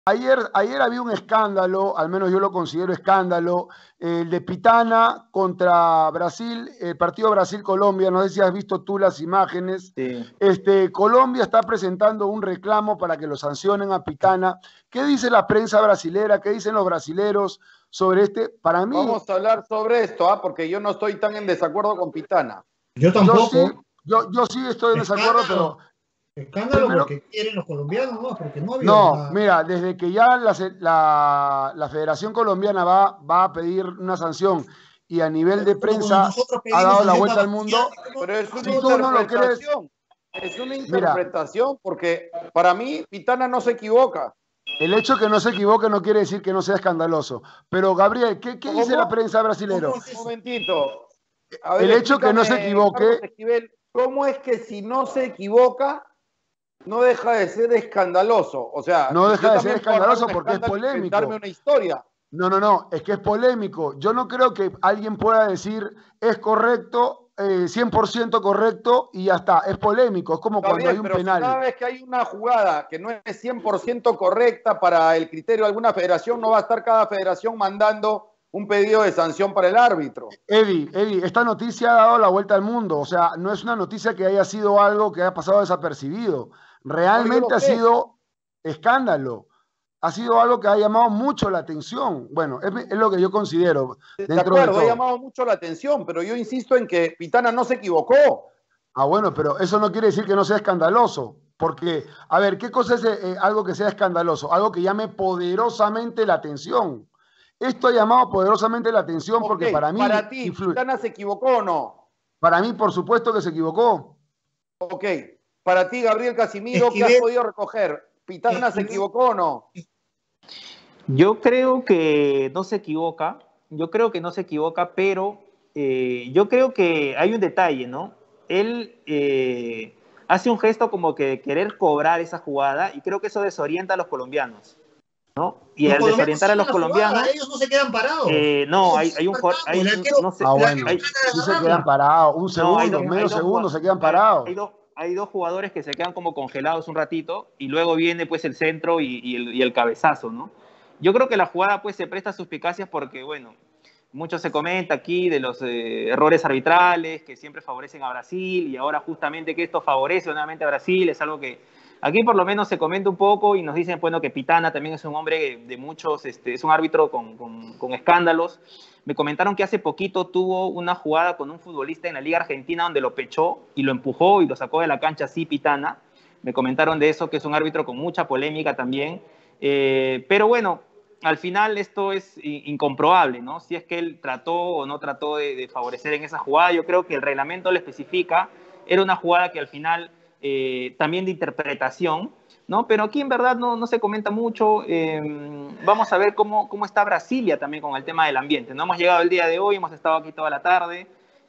Ayer había un escándalo, al menos yo lo considero escándalo, el de Pitana contra Brasil, el partido Brasil-Colombia, no sé si has visto tú las imágenes. Sí. Colombia está presentando un reclamo para que lo sancionen a Pitana. ¿Qué dice la prensa brasilera? ¿Qué dicen los brasileros sobre este? Para mí, Vamos a hablar sobre esto, porque yo no estoy tan en desacuerdo con Pitana. Yo tampoco. Yo sí estoy en desacuerdo, pero escándalo primero, porque quieren los colombianos, ¿no? Porque no había no, mira, desde que ya la Federación Colombiana va a pedir una sanción y a nivel de prensa ha dado la vuelta al mundo. Pero es una si tú no lo crees, es una interpretación, porque para mí Pitana no se equivoca. El hecho que no se equivoque no quiere decir que no sea escandaloso. Pero, Gabriel, ¿qué dice la prensa brasilera? Un momentito. A ver, el hecho que no se equivoque... ¿Cómo es que si no se equivoca no deja de ser escandaloso? O sea, no deja de ser escandaloso porque es polémico. Inventarme una historia. No, es que es polémico. Yo no creo que alguien pueda decir es correcto, 100% correcto y ya está. Es polémico, es como cuando hay un penal. Si cada vez que hay una jugada que no es 100% correcta para el criterio de alguna federación, no va a estar cada federación mandando un pedido de sanción para el árbitro. Eddie, esta noticia ha dado la vuelta al mundo. O sea, no es una noticia que haya sido algo que haya pasado desapercibido. Realmente ha sido escándalo. Ha sido algo que ha llamado mucho la atención. Bueno, es lo que yo considero. De acuerdo, ha llamado mucho la atención, pero yo insisto en que Pitana no se equivocó. Ah, bueno, pero eso no quiere decir que no sea escandaloso. Porque, a ver, ¿qué cosa es algo que sea escandaloso? Algo que llame poderosamente la atención. Esto ha llamado poderosamente la atención porque para mí... Para ti, ¿Pitana se equivocó o no? Para mí, por supuesto que se equivocó. Ok. Para ti, Gabriel Casimiro, ¿qué has podido recoger? ¿Pitana se equivocó o no? Yo creo que no se equivoca. Pero yo creo que hay un detalle, ¿no? Él hace un gesto como que de querer cobrar esa jugada y creo que eso desorienta a los colombianos, ¿no? Y al desorientar a los colombianos... ellos no se quedan parados. No, hay un... no sé, sí se quedan parados. Un segundo, medio segundo se quedan parados. Hay dos jugadores que se quedan como congelados un ratito y luego viene pues el centro y el cabezazo, ¿no? Yo creo que la jugada pues se presta a suspicacias porque, bueno, mucho se comenta aquí de los errores arbitrales que siempre favorecen a Brasil y ahora justamente que esto favorece nuevamente a Brasil es algo que aquí por lo menos se comenta un poco y nos dicen, bueno, que Pitana también es un hombre de muchos, es un árbitro con escándalos. Me comentaron que hace poquito tuvo una jugada con un futbolista en la Liga Argentina donde lo pechó y lo empujó y lo sacó de la cancha así Pitana. Me comentaron de eso, que es un árbitro con mucha polémica también. Pero bueno, al final esto es incomprobable, ¿no? Si es que él trató o no trató de favorecer en esa jugada. Yo creo que el reglamento lo especifica. Era una jugada que al final también de interpretación, ¿no? Pero aquí en verdad no se comenta mucho. Vamos a ver cómo está Brasilia también con el tema del ambiente. No hemos llegado el día de hoy, hemos estado aquí toda la tarde.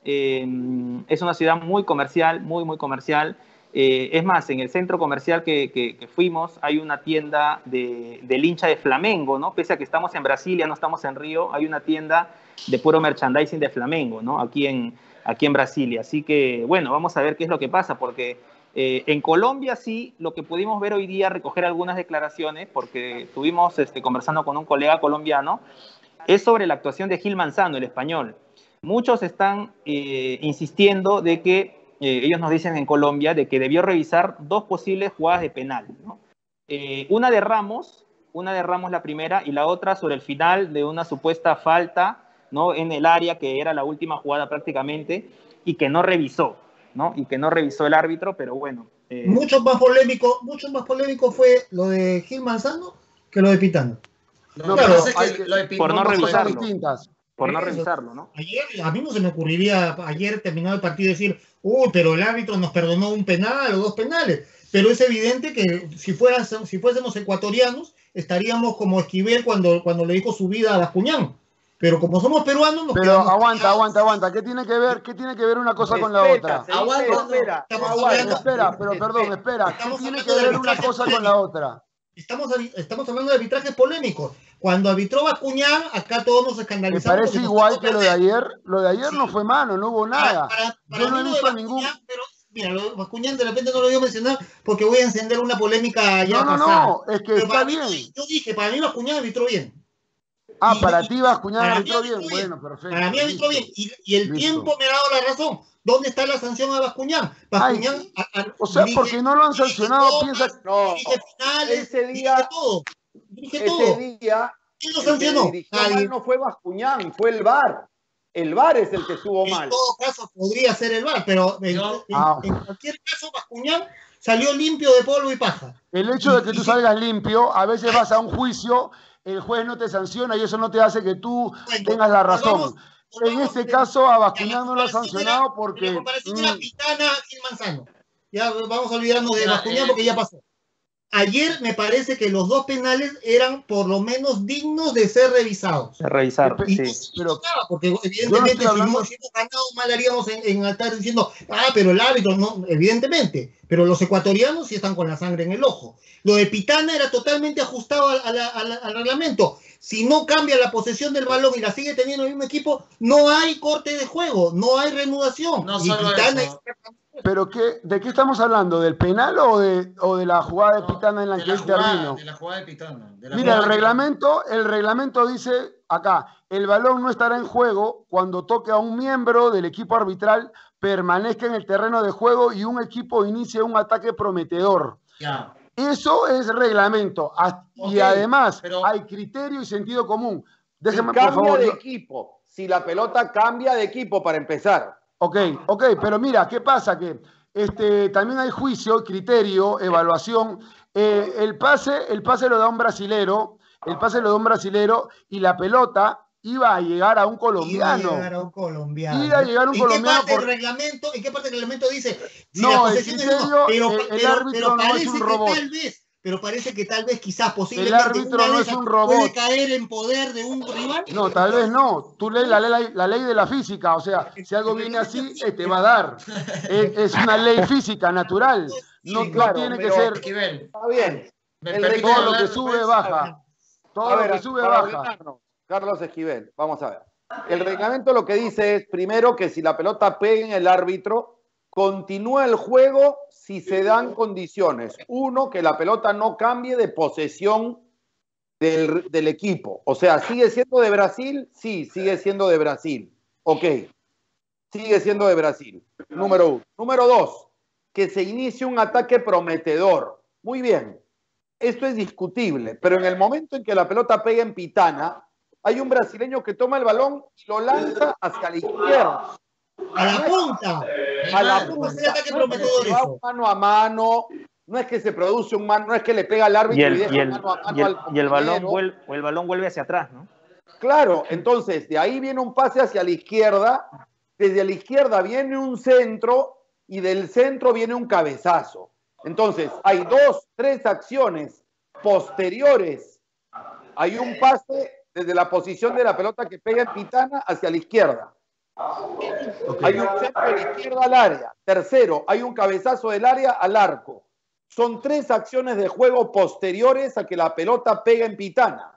Es una ciudad muy comercial, muy comercial. Es más, en el centro comercial que fuimos hay una tienda del hincha de Flamengo, ¿no? Pese a que estamos en Brasilia, no estamos en Río, hay una tienda de puro merchandising de Flamengo, ¿no? Aquí en Brasilia. Así que, bueno, vamos a ver qué es lo que pasa, porque en Colombia sí, lo que pudimos ver hoy día, recoger algunas declaraciones, porque estuvimos conversando con un colega colombiano, es sobre la actuación de Gil Manzano, el español. Muchos están insistiendo de que ellos nos dicen en Colombia de que debió revisar dos posibles jugadas de penal, ¿no? Una de Ramos la primera, y la otra sobre el final de una supuesta falta, ¿no? En el área, que era la última jugada prácticamente, y que no revisó, ¿no? Y que no revisó el árbitro, pero bueno. Mucho más polémico fue lo de Gil Manzano que lo de Pitana. No, claro, por no revisarlo. Por no revisarlo, ¿no? Ayer, a mí no se me ocurriría, ayer terminado el partido, decir, pero el árbitro nos perdonó un penal o dos penales. Pero es evidente que si fuésemos ecuatorianos, estaríamos como Esquivel cuando le dijo su vida a Bascuñán. Pero como somos peruanos, nos Pero aguanta. ¿Qué tiene que ver una cosa con la otra? Espera. ¿Qué tiene que ver una cosa con la otra? Estamos hablando de arbitrajes polémicos. Cuando arbitró Bascuñán, acá todos nos escandalizamos. Me parece igual que lo de ayer. Lo de ayer sí. No fue mano, no hubo nada. Yo no he visto ningún... mira, Bascuñán de repente no lo voy a mencionar porque voy a encender una polémica ya pasada. No, es que está bien. Yo dije, para mí Bascuñán arbitró bien. Para ti Bascuñán arbitró bien. Bueno, perfecto. Para mí arbitró bien. Y el tiempo me ha dado la razón. ¿Dónde está la sanción a Bascuñán? Bascuñán. O sea, porque no lo han sancionado, piensa. No, ese día. ¿Quién lo sancionó? Nadie. No fue Bascuñán, fue el VAR. El VAR es el que estuvo mal. En todo caso, podría ser el VAR, pero en cualquier caso, Bascuñán salió limpio de polvo y paja. El hecho de que tú salgas limpio, a veces vas a un juicio, el juez no te sanciona y eso no te hace que tú tengas la razón. En este caso, a Bascuñán no lo ha sancionado porque... La comparación era Pitana y Manzano. Ya vamos a olvidarnos de Bascuñán porque ya pasó. Ayer me parece que los dos penales eran por lo menos dignos de ser revisados. De revisar, sí. Porque evidentemente si hemos ganado mal haríamos en estar diciendo, pero el árbitro no, evidentemente. Pero los ecuatorianos sí están con la sangre en el ojo. Lo de Pitana era totalmente ajustado al reglamento. Si no cambia la posesión del balón y la sigue teniendo el mismo equipo, no hay corte de juego, no hay reanudación. No solo eso. ¿Pero de qué estamos hablando? ¿Del penal o de la jugada de Pitana en la que él terminó? De la jugada de Pitana. Mira, el reglamento dice acá, el balón no estará en juego cuando toque a un miembro del equipo arbitral, permanezca en el terreno de juego y un equipo inicie un ataque prometedor. Ya. Eso es reglamento. Y además hay criterio y sentido común. Déjeme, por favor. Cambia de equipo. Si la pelota cambia de equipo para empezar. Ok, pero mira, ¿qué pasa? Que también hay juicio, criterio, evaluación. El pase lo da un brasilero, y la pelota iba a llegar a un colombiano. ¿En qué parte del reglamento dice? Si no, el criterio, el árbitro no es un robot. Pero parece que tal vez, quizás, posiblemente, el árbitro no es un robot. ¿Puede caer en poder de un rival? No, tal vez no. Tú lees la ley de la física. O sea, si algo viene así, te va a dar. Es una ley física, natural. No tiene que ser... Está bien. Todo lo que sube, baja. Todo lo que sube, baja. Carlos Esquivel, vamos a ver. El reglamento lo que dice es, primero, que si la pelota pega en el árbitro, continúa el juego si se dan condiciones. Uno, que la pelota no cambie de posesión del equipo. O sea, ¿sigue siendo de Brasil? Sí, sigue siendo de Brasil. Ok, sigue siendo de Brasil. Número uno. Número dos, que se inicie un ataque prometedor. Muy bien, esto es discutible, pero en el momento en que la pelota pega en Pitana, hay un brasileño que toma el balón y lo lanza hacia la izquierda. A la punta. A la punta. Mano a mano. No es que se produce un mano, no es que le pega al árbitro y el balón vuelve hacia atrás, ¿no? Claro, entonces de ahí viene un pase hacia la izquierda, desde la izquierda viene un centro y del centro viene un cabezazo. Entonces hay 2, 3 acciones posteriores. Hay un pase desde la posición de la pelota que pega en Pitana hacia la izquierda. Hay un centro de la izquierda al área. Tercero, hay un cabezazo del área al arco. Son 3 acciones de juego posteriores a que la pelota pega en Pitana.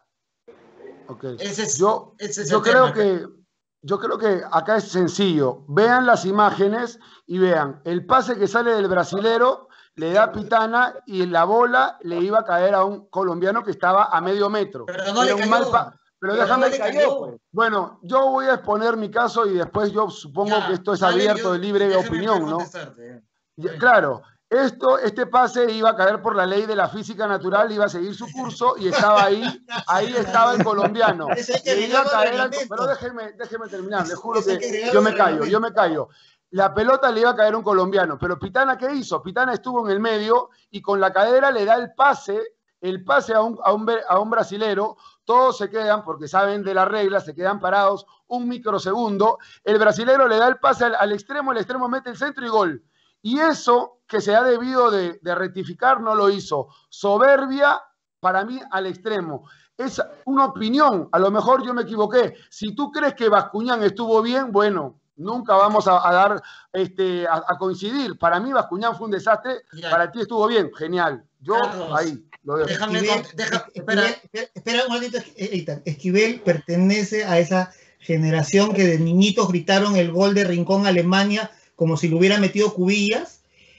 Yo creo que acá es sencillo. Vean las imágenes y vean el pase que sale del brasilero, le da Pitana y la bola le iba a caer a un colombiano que estaba a medio metro. Pero no le cayó. Pero déjame que bueno, yo voy a exponer mi caso y después yo supongo que esto es abierto de libre opinión, ¿no? Claro, este pase iba a caer por la ley de la física natural, iba a seguir su curso y estaba ahí estaba el colombiano. Pero déjeme terminar, le juro que yo me callo. La pelota le iba a caer a un colombiano, pero Pitana, ¿qué hizo? Pitana estuvo en el medio y con la cadera le da el pase a un brasilero. Todos se quedan, porque saben de las reglas, se quedan parados un microsegundo. El brasilero le da el pase al extremo, el extremo mete el centro y gol. Y eso que se ha debido de rectificar no lo hizo. Soberbia, para mí, al extremo. Es una opinión, a lo mejor yo me equivoqué. Si tú crees que Bascuñán estuvo bien, bueno, nunca vamos a coincidir. Para mí Bascuñán fue un desastre, para ti estuvo bien, genial. Yo ahí lo dejo. Espera un momentito, Eitan. Esquivel pertenece a esa generación que de niñitos gritaron el gol de Rincón Alemania como si lo hubiera metido Cubillas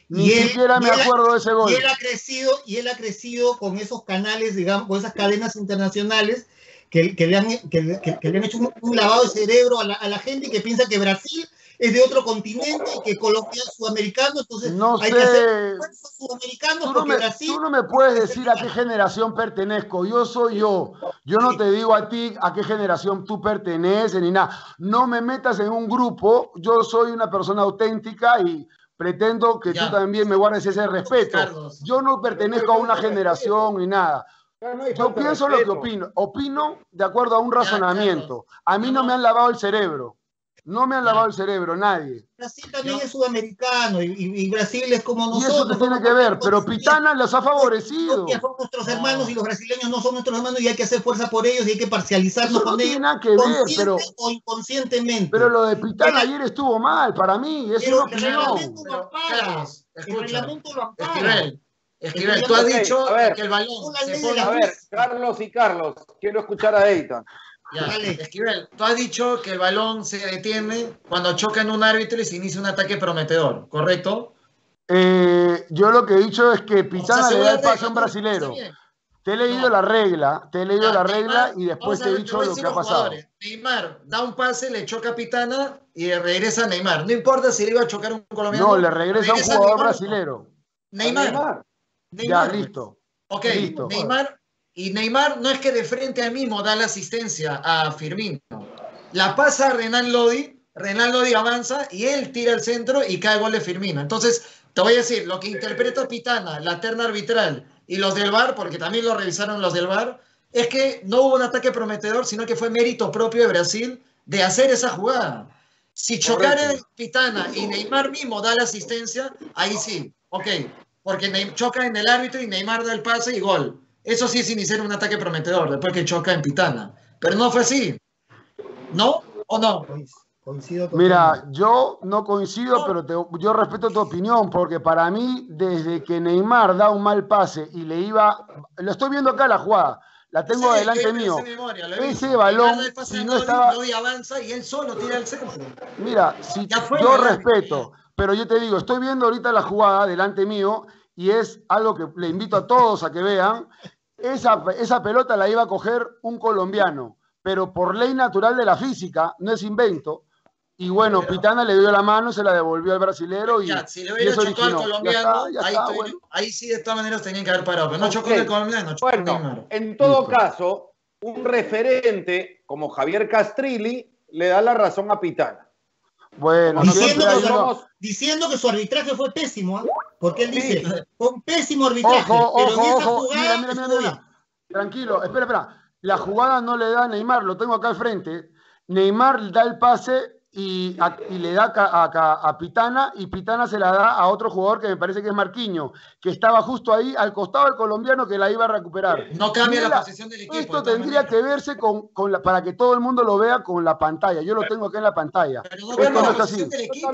Ni siquiera me acuerdo de ese gol. Y él ha crecido con esos canales, digamos, con esas cadenas internacionales que le han hecho un lavado de cerebro a la gente que piensa que Brasil es de otro continente y que Colombia es sudamericano, entonces No hay sé. que hacer esfuerzos sudamericanos porque Brasil... Tú no me puedes decir a qué generación pertenezco. Yo soy yo. Yo no te digo a ti a qué generación tú perteneces ni nada. No me metas en un grupo. Yo soy una persona auténtica y pretendo que tú también me guardes ese respeto. Carlos. Yo no pertenezco a una generación ni nada. Yo pienso lo que opino. Opino de acuerdo a un razonamiento. A mí no me han lavado el cerebro. No me han lavado el cerebro, nadie. Brasil también es sudamericano y Brasil es como Y nosotros. eso te tiene que ver, pero Pitana los ha favorecido. Son nuestros hermanos y los brasileños no son nuestros hermanos y hay que hacer fuerza por ellos y hay que parcializarnos Eso no con tiene ellos, nada que ver, pero o inconscientemente. Pero lo de Pitana ayer estuvo mal, para mí, es una el reglamento opinión. lo ampara. Carlos, El escucha. reglamento lo ampara. Esquivel, tú has dicho a ver, que el balón se pone... A ver, Carlos y Carlos, quiero escuchar a Eitan. Ya, Esquivel, tú has dicho que el balón se detiene cuando choca en un árbitro y se inicia un ataque prometedor, ¿correcto? Yo lo que he dicho es que Pitana le da el pase a un ¿no? brasilero. Está bien. Te he leído la regla, Neymar, y después vamos a te he ver, dicho voy a lo decir que ha los pasado. jugadores. Neymar da un pase, le choca a Pitana y regresa a Neymar. No importa si le iba a chocar a un colombiano. No, le regresa a un jugador Neymar. brasilero. Neymar. Ya, listo. Ok, Listo. Neymar no es que de frente al mismo da la asistencia a Firmino. La pasa a Renan Lodi avanza y él tira al centro y cae gol de Firmino. Entonces, te voy a decir, lo que interpreta Pitana, la terna arbitral y los del VAR, porque también lo revisaron los del VAR, es que no hubo un ataque prometedor, sino que fue mérito propio de Brasil de hacer esa jugada. Si chocara Pitana y Neymar mismo da la asistencia, ahí sí, ok, porque choca en el árbitro y Neymar da el pase y gol. Eso sí es iniciar un ataque prometedor, después que choca en Pitana. Pero no fue así. ¿No o no? Coincido con Mira, yo no coincido, pero yo respeto tu opinión, porque para mí, desde que Neymar da un mal pase y le iba... Lo estoy viendo acá la jugada, la tengo delante mío. Ese balón, si no estaba... Lodi avanza y él solo tira el centro. Mira, si yo respeto, pero yo te digo, estoy viendo ahorita la jugada delante mío y es algo que le invito a todos a que vean. Esa pelota la iba a coger un colombiano, pero por ley natural de la física, no es invento. Y bueno, Pitana le dio la mano, se la devolvió al brasilero y si le hubiera chocado al colombiano, ahí sí de todas maneras tenían que haber parado, pero no chocó el colombiano, chocó Neymar. En todo caso, un referente como Javier Castrilli le da la razón a Pitana. Bueno, diciendo que su arbitraje fue pésimo, porque él dice, fue un pésimo arbitraje. Ojo, mira. Tranquilo, espera. La jugada no le da a Neymar, lo tengo acá al frente. Neymar da el pase y le da a Pitana, y Pitana se la da a otro jugador que me parece que es Marquinhos, que estaba justo ahí al costado del colombiano que la iba a recuperar. No cambia la posición del equipo. Esto tendría que verse para que todo el mundo lo vea con la pantalla. Yo lo tengo acá en la pantalla. Pero no cambia la posición del equipo.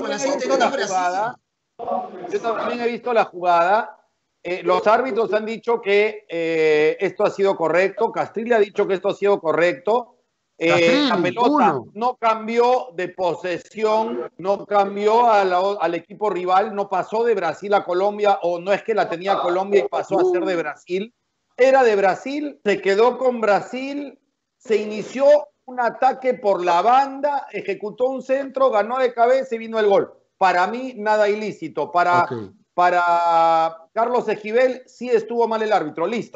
Yo también he visto la jugada. Los árbitros han dicho que esto ha sido correcto. Castrilli ha dicho que esto ha sido correcto. La pelota no cambió de posesión, no cambió al equipo rival, no pasó de Brasil a Colombia, o no es que la tenía Colombia y pasó a ser de Brasil. Era de Brasil, se quedó con Brasil, se inició un ataque por la banda, ejecutó un centro, ganó de cabeza y vino el gol. Para mí, nada ilícito. Para Carlos Esquivel, sí estuvo mal el árbitro. Listo.